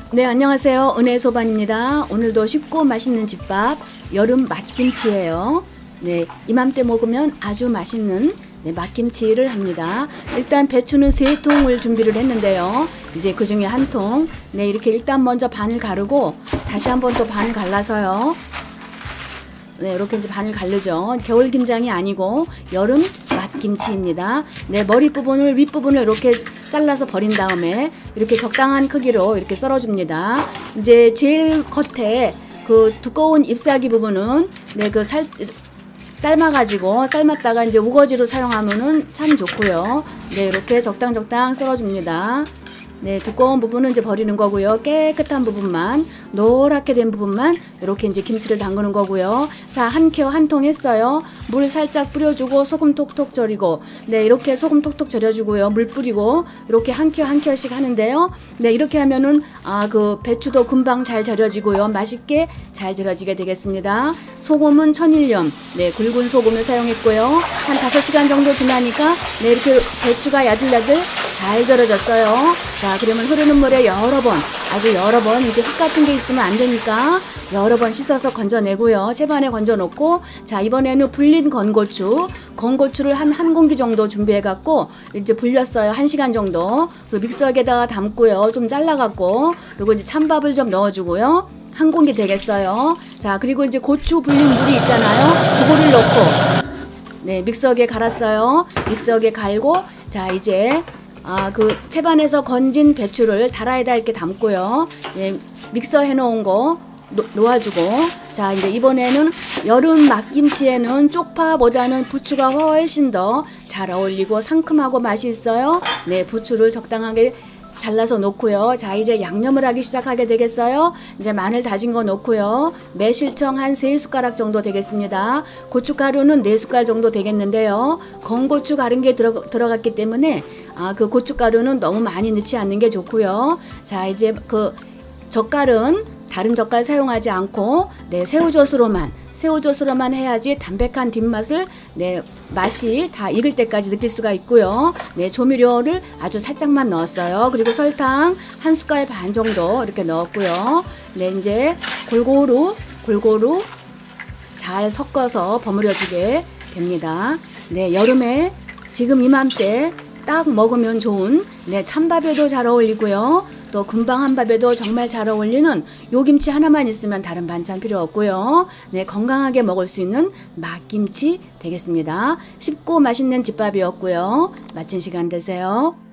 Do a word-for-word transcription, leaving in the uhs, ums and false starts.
네, 안녕하세요. 은혜소반입니다. 오늘도 쉽고 맛있는 집밥 여름 맛김치예요. 네, 이맘때 먹으면 아주 맛있는 네, 맛김치를 합니다. 일단 배추는 세 통을 준비를 했는데요. 이제 그 중에 한 통, 네, 이렇게 일단 먼저 반을 가르고 다시 한번 또 반을 갈라서요. 네, 이렇게 이제 반을 갈르죠. 겨울 김장이 아니고 여름 맛김치입니다. 네, 머리 부분을 윗부분을 이렇게 잘라서 버린 다음에 이렇게 적당한 크기로 이렇게 썰어줍니다. 이제 제일 겉에 그 두꺼운 잎사귀 부분은 네, 그 살, 삶아가지고 삶았다가 이제 우거지로 사용하면은 참 좋고요. 네, 이렇게 적당 적당 썰어줍니다. 네, 두꺼운 부분은 이제 버리는 거고요. 깨끗한 부분만, 노랗게 된 부분만 이렇게 이제 김치를 담그는 거고요. 자, 한 켜 한 통 했어요. 물 살짝 뿌려주고 소금 톡톡 절이고, 네, 이렇게 소금 톡톡 절여주고요. 물 뿌리고 이렇게 한 켜 한 켜씩 하는데요. 네, 이렇게 하면은 아, 그 배추도 금방 잘 절여지고요. 맛있게 잘 절여지게 되겠습니다. 소금은 천일염, 네, 굵은 소금을 사용했고요. 한 다섯 시간 정도 지나니까 네, 이렇게 배추가 야들야들 잘 절여졌어요. 자, 그러면 흐르는 물에 여러 번, 아주 여러 번, 이제 흙 같은 게 있으면 안 되니까 여러 번 씻어서 건져내고요. 채반에 건져 놓고, 자, 이번에는 불린 건고추, 건고추를 한 한 공기 정도 준비해 갖고 이제 불렸어요. 한 시간 정도. 그리고 믹서기에다가 담고요. 좀 잘라 갖고, 그리고 이제 찬밥을 좀 넣어 주고요. 한 공기 되겠어요. 자, 그리고 이제 고추 불린 물이 있잖아요. 그거를 넣고, 네, 믹서기에 갈았어요. 믹서기에 갈고, 자, 이제 아, 그 채반에서 건진 배추를 다라에다 이렇게 담고요. 네, 믹서 해놓은 거 놓, 놓아주고, 자, 이제 이번에는 여름 맛김치에는 쪽파보다는 부추가 훨씬 더 잘 어울리고 상큼하고 맛이 있어요. 네, 부추를 적당하게 잘라서 놓고요. 자, 이제 양념을 하기 시작하게 되겠어요. 이제 마늘 다진 거 넣고요. 매실청 한 세 숟가락 정도 되겠습니다. 고춧가루는 네 숟갈 정도 되겠는데요. 건고추 갈은 게 들어, 들어갔기 때문에 아, 그 고춧가루는 너무 많이 넣지 않는 게 좋고요. 자, 이제 그 젓갈은 다른 젓갈 사용하지 않고 네, 새우젓으로만 새우젓으로만 해야지 담백한 뒷맛을 네, 맛이 다 익을 때까지 느낄 수가 있고요. 네, 조미료를 아주 살짝만 넣었어요. 그리고 설탕 한 숟갈 반 정도 이렇게 넣었고요. 네, 이제 골고루 골고루 잘 섞어서 버무려 주게 됩니다. 네, 여름에 지금 이맘때 딱 먹으면 좋은 네, 찬밥에도 잘 어울리고요. 또 금방 한 밥에도 정말 잘 어울리는 요김치 하나만 있으면 다른 반찬 필요 없고요. 네, 건강하게 먹을 수 있는 맛김치 되겠습니다. 쉽고 맛있는 집밥이었고요. 마친 시간 되세요.